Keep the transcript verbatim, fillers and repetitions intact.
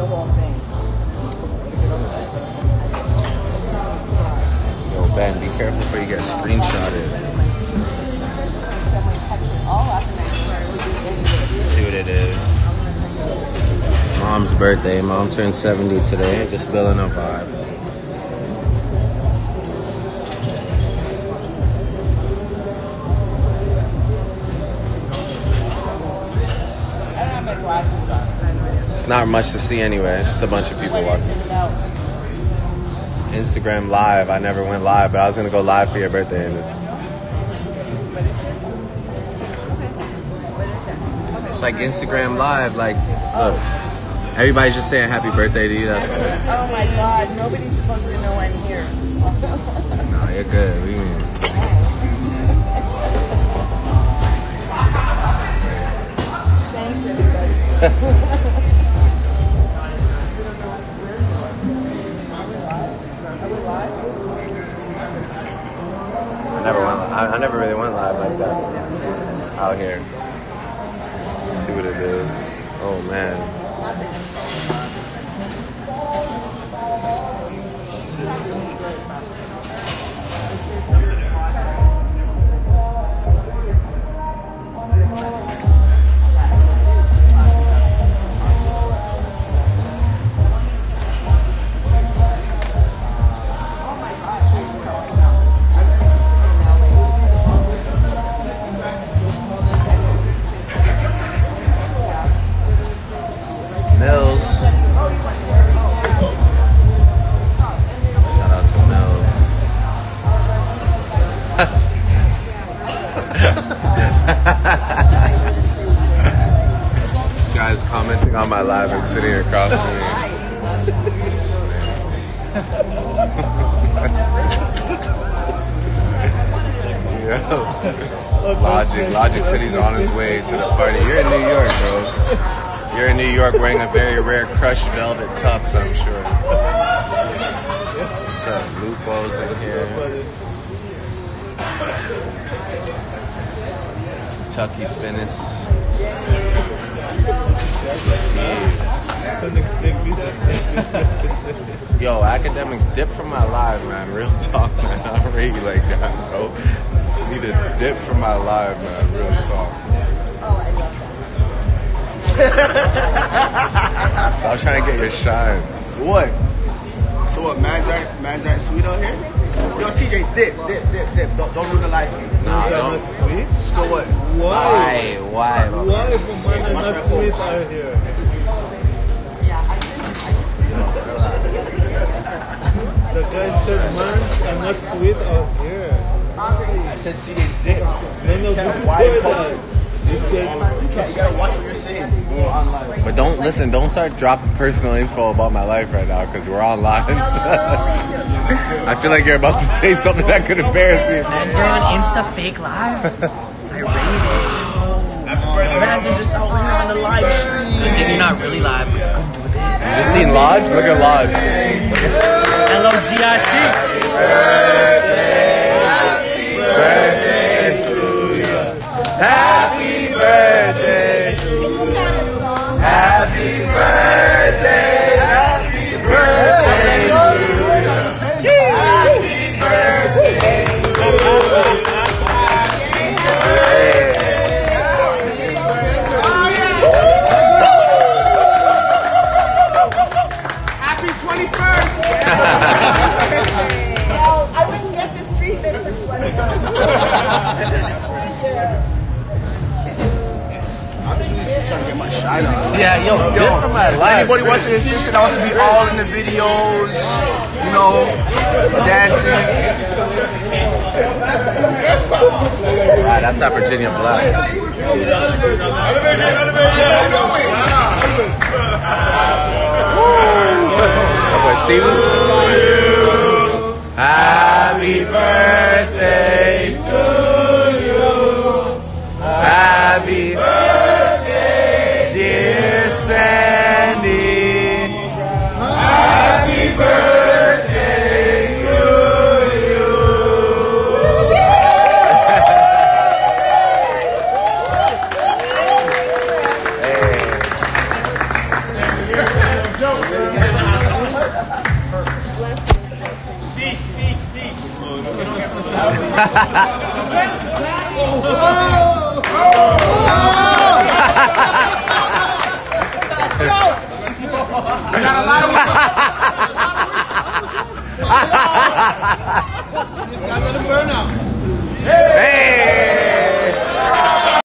the whole thing. Yo, Ben, be careful before you get screenshotted. See what it is. Mom's birthday. Mom turned seventy today. Just feeling a vibe. It's not much to see anyway. It's just a bunch of people walking. Instagram live. I never went live, but I was gonna go live for your birthday. And it's, it's like Instagram live. Like, look, everybody's just saying happy birthday to you. That's cool. Oh my God! Nobody's supposed to know I'm here. No, you're good. We Thanks, everybody. I never went. I, I never really went live like that out here. Let's see what it is. Oh man. Mills. Shout out to Mills. This guy's commenting on my live and sitting across from me. Yo. Logic. Logic said he's on his way to the party. You're in New York, bro. You're in New York wearing a very rare crushed velvet tux, I'm sure. What's up? Lupo's in here. Kentucky Finnis. Yo, academics, dip from my live, man. Real talk, man. I'm really like that, bro. I need a dip from my live, man. Real talk. Stop trying to get your shine. What? So what, mans aren't, mans aren't sweet out here? Yo, C J, dip, dip, dip, dip. Don't, don't ruin the life for you. Nah, don't. So what? Why? Why? Why is the man not sweet out here? The guy said man are not sweet out here. I said C J, dip. No, no, Why before culture? that, you said, You gotta watch what you're saying. We're online. But don't listen. Don't start dropping personal info about my life right now because we're online. I feel like you're about to say something that could embarrass me. Man, you're on Insta fake live. I rate it. Imagine just out here on the live stream. Maybe you're not really live. But come do this. You just seen Lodge? Look at Lodge. L O G I C. Happy birthday to you. Happy birthday. Happy birthday to you. Happy birthday to Happy twenty-first. Well, I wouldn't get this treatment for twenty-first. I'm just really trying to get my shine on. Yeah, yo, dip from my life. Anybody wants to insist that I want to be all in the videos, you know, dancing. Right, that's not Virginia Black. That boy Steven. Happy birthday to you. Happy birthday, dear Sandy. Happy birthday to you. Burn out.